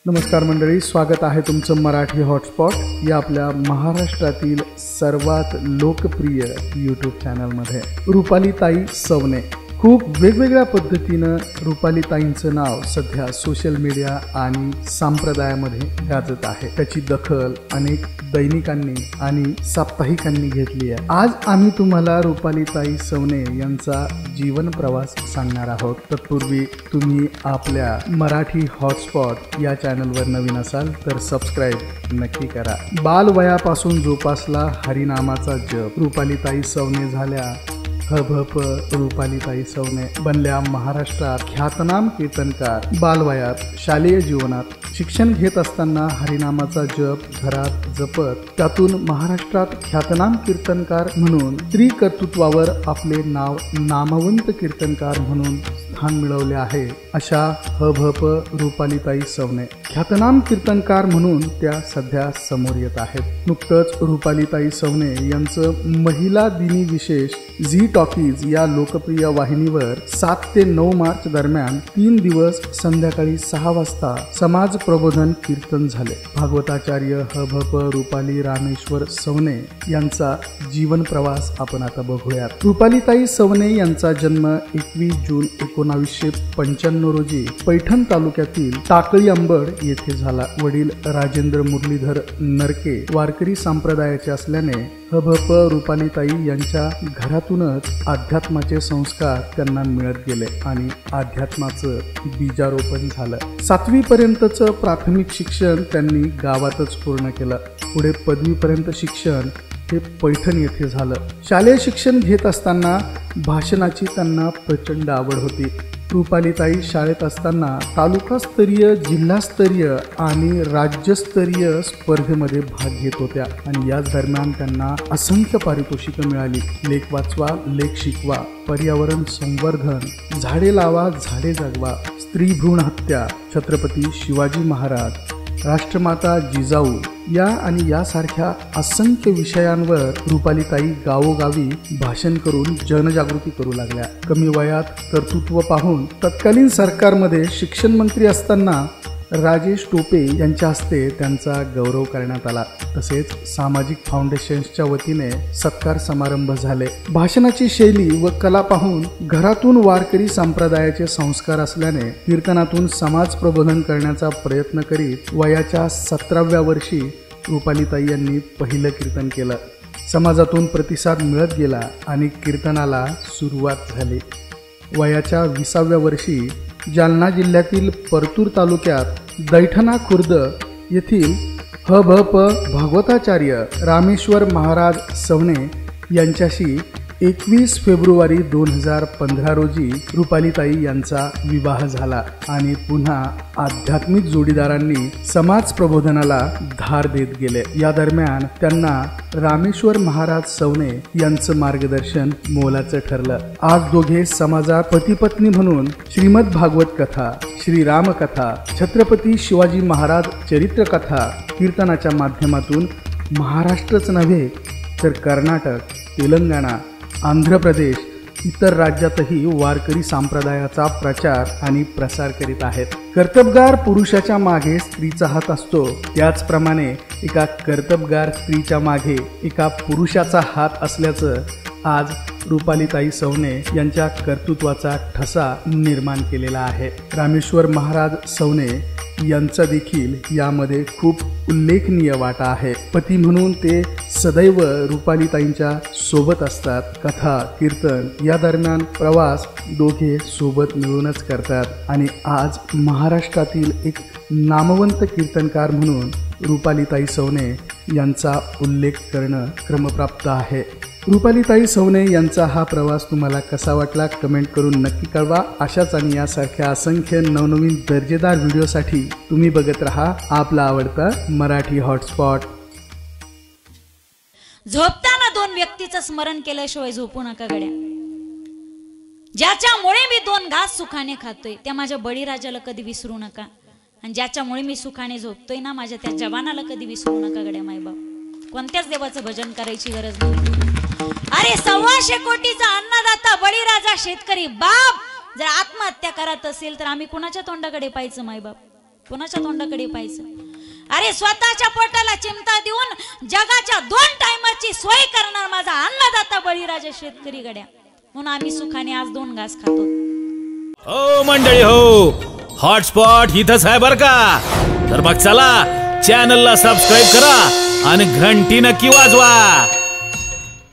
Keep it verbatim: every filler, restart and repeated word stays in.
नमस्कार मंडळी, स्वागत आहे तुमचं मराठी हॉटस्पॉट या आपल्या महाराष्ट्रातील सर्वात लोकप्रिय यूट्यूब चॅनलमध्ये। रुपालीताई सवने खूप वेगवेगळ्या पद्धतीनं रुपालीताईंचं नाव सध्या सोशल मीडिया आणि संप्रदायामध्ये गाजत आहे। त्याची दखल अनेक दैनिकांनी आणि साप्ताहिकांनी घेतली आहे। आज आम्ही तुम्हाला रुपालीताई सवने यांचा जीवन प्रवास सांगणार आहोत। तत्पूर्वी तुम्ही आपल्या मराठी हॉटस्पॉट या चॅनलवर नवीन असाल तर सबस्क्राइब नक्की करा। बालवयापासून जोपासला हरिनामाचा जप, रुपालीताई सवने झाल्या हभप रुपालीताई सवने बनल्या महाराष्ट्रात ख्यातनाम कीर्तनकार। बालवयात शालेय जीवनात शिक्षण घेत असताना हरिनामाचा जप घरात जपत त्यातून महाराष्ट्रात ख्यातनाम कीर्तनकार म्हणून स्त्री कर्तृत्वावर आपले नाव नामवंत कीर्तनकार म्हणून स्थान मिळवले आहे। अशा हभप रुपालीताई सवने ख्यातनाम कीर्तनकार म्हणून त्या सध्या समोर येत आहेत। नुकतंच रुपालीताई सवने यांचं महिला दिनी विशेष झी टॉकीज या लोकप्रिय वाहिनीवर सात ते नऊ मार्च दरम्यान तीन दिवस संध्याकाळी सहा वाजता समाज प्रबोधन कीर्तन झाले। भागवताचार्य हभप रुपाली रामेश्वर सवने यांचा जीवन प्रवास आपण आता बघूयात। रुपालीताई सवने यांचा जन्म एकवीस जून एकोणावीसशे पंच्याण्णव रोजी पैठण तालुक्यातील टाकळी अंबड येथे झाला। वडील राजेंद्र मुरलीधर नरके वारकरी संप्रदायाचे असल्याने हभप रुपालीताई यांच्या घरातूनच अध्यात्माचे संस्कार त्यांना मिळत गेले आणि अध्यात्माचं बीजारोपण झालं। सातवी पर्यंतचं प्राथमिक शिक्षण त्यांनी गावातच पूर्ण केलं। पुढे पदवीपर्यंत शिक्षण हे पैठण येथे झालं। शालेय शिक्षण घेत असताना भाषणाची त्यांना प्रचंड आवड होती। रुपालीताई शाळेत असताना तालुकास्तरीय, जिल्हास्तरीय आणि राज्यस्तरीय स्पर्धेमध्ये भाग घेत होत्या आणि याच दरम्यान त्यांना असंख्य पारितोषिकं मिळाली। लेख वाचवा, लेख शिकवा, पर्यावरण संवर्धन, झाडे लावा, झाडे जगवा, स्त्री भ्रूण हत्या, छत्रपती शिवाजी महाराज, राष्ट्रमाता जिजाऊ या आणि यासारख्या असंख्य विषयांवर रुपालीताई गावोगावी भाषण करून जनजागृती करू लागल्या। कमी वयात कर्तृत्व पाहून तत्कालीन सरकारमध्ये शिक्षण मंत्री असताना राजेश टोपे यांच्या हस्ते त्यांचा गौरव करण्यात आला। तसेच सामाजिक फाउंडेशन्सच्या वतीने सत्कार समारंभ झाले। भाषणाची शैली व कला पाहून घरातून वारकरी संप्रदायाचे संस्कार असल्याने कीर्तनातून समाज प्रबोधन करण्याचा प्रयत्न करीत वयाच्या सतराव्या वर्षी रुपालीताई यांनी पहिलं कीर्तन केलं। समाजातून प्रतिसाद मिळत गेला आणि कीर्तनाला सुरुवात झाली। वयाच्या विसाव्या वर्षी जालना जिल्ह्यातील परतूर तालुक्यात दैठणा खुर्द येथील हभप भागवताचार्य रामेश्वर महाराज सवने यांच्याशी एकवीस फेब्रुवारी दोन हजार पंधरा रोजी रुपालीताई यांचा विवाह झाला आणि पुन्हा आध्यात्मिक जोडीदारांनी समाज प्रबोधनाला धार देत गेले। या दरम्यान त्यांना रामेश्वर महाराज सवने यांचं मार्गदर्शन मोलाचं ठरलं। आज दोघे समाजात पती पत्नी म्हणून श्रीमद भागवत कथा, श्रीराम कथा, छत्रपती शिवाजी महाराज चरित्र कथा कीर्तनाच्या माध्यमातून महाराष्ट्रच नव्हे तर कर्नाटक, तेलंगणा, आंध्र प्रदेश इतर राज्यातही वारकरी संप्रदायाचा प्रचार आणि प्रसार करीत आहेत। कर्तबगार पुरुषाच्या मागे स्त्रीचा हात असतो, त्याचप्रमाणे एका कर्तबगार स्त्रीच्या मागे एका पुरुषाचा हात असल्याचं आज रुपालीताई सवने यांच्या कर्तृत्वाचा ठसा निर्माण केलेला आहे। रामेश्वर महाराज सवने यांचा देखील यामध्ये खूप उल्लेखनीय वाटा आहे। पती म्हणून ते सदैव रुपालीताईंच्या सोबत असतात। कथा, कीर्तन या दरम्यान प्रवास दोघे सोबत मिळूनच करतात आणि आज महाराष्ट्रातील एक नामवंत कीर्तनकार म्हणून रुपालीताई सवने यांचा उल्लेख करणं क्रमप्राप्त आहे। रुपालीताई सवने यांचा हा प्रवास तुम्हाला कसा वाटला कमेंट करून नक्की कळवा। अशाच आणि यासारख्या असंख्य नवनवीन दर्जेदार व्हिडिओसाठी तुम्ही बघत रहा आपला आवडता मराठी हॉटस्पॉट। झोपताना दोन व्यक्तीचं स्मरण केल्याशिवाय झोपू नका गड्या। ज्याच्यामुळे मी दोन घास सुखाने खातोय त्या माझ्या बळीराजाला कधी विसरू नका आणि ज्याच्यामुळे मी सुखाने झोपतोय ना माझ्या त्या जवानाला कधी विसरू नका गड्या। मायबाप कोणत्याच देवाचं भजन करायची गरज नाही। अरे सव्वाशे कोटीचा अन्नदाता बळीराजा शेतकरी बाप जर आत्महत्या करत असेल तर आम्ही कुणाच्या तोंडाकडे पाहायचं मायबाप? कोणाच्या तोंडाकडे पाहायचं? अरे स्वतःच्या पोटाला चिमटा देऊन जगाच्या दोन टायमाची सोय करणार माझा अन्नदाता बळीराजा शेतकरी गड्या, म्हणून आम्ही सुखाने आज दोन घास खातो. हो मंडळी हो, हॉटस्पॉट इथंच आहे बर का. तर मग चला चॅनलला सबस्क्राईब करा आणि घंटी नक्की वाजवा.